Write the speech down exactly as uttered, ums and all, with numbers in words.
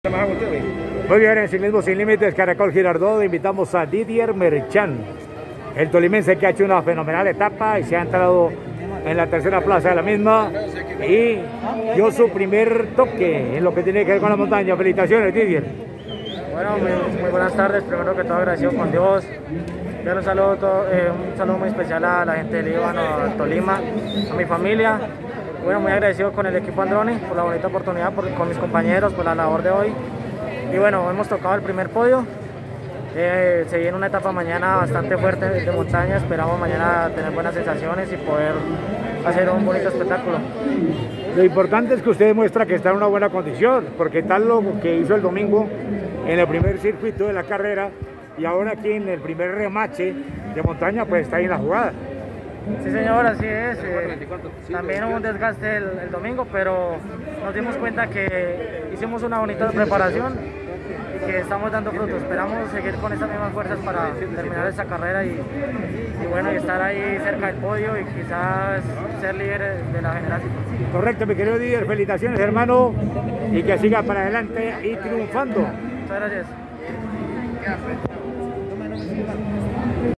Muy bien, en Ciclismo Sin Límites, Caracol Girardot, invitamos a Didier Merchan, el tolimense que ha hecho una fenomenal etapa y se ha entrado en la tercera plaza de la misma y dio su primer toque en lo que tiene que ver con la montaña. Felicitaciones, Didier. Bueno, muy, muy buenas tardes. Primero que todo, agradecido con Dios. Quiero un saludo, todo, eh, un saludo muy especial a la gente del Líbano, a Tolima, a mi familia. Bueno, muy agradecido con el equipo Androni por la bonita oportunidad, por, con mis compañeros por la labor de hoy. Y bueno, hemos tocado el primer podio. Eh, se viene una etapa mañana bastante fuerte de montaña. Esperamos mañana tener buenas sensaciones y poder hacer un bonito espectáculo. Lo importante es que usted demuestra que está en una buena condición, porque tal lo que hizo el domingo en el primer circuito de la carrera y ahora aquí en el primer remache de montaña, pues está ahí en la jugada. Sí, señor, así es. Eh, también hubo un desgaste el, el domingo, pero nos dimos cuenta que hicimos una bonita preparación y que estamos dando frutos. Esperamos seguir con esas mismas fuerzas para terminar esta carrera y, y bueno, y estar ahí cerca del podio y quizás ser líder de la generación. Correcto, mi querido Didier, felicitaciones, hermano, y que siga para adelante y triunfando. Muchas gracias.